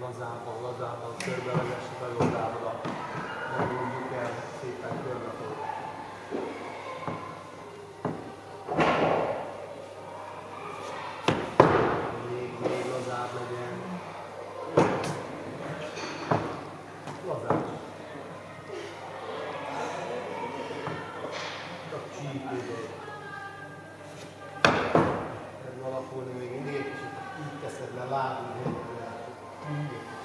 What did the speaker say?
lazábban, körbe vezessük a jobb lábadat. Nem mondjuk el, szépen körbe fog. Még lazább legyen. Lazább. Csak csípődő. Ez alakulni még mindig egy kicsit így teszed le lábig.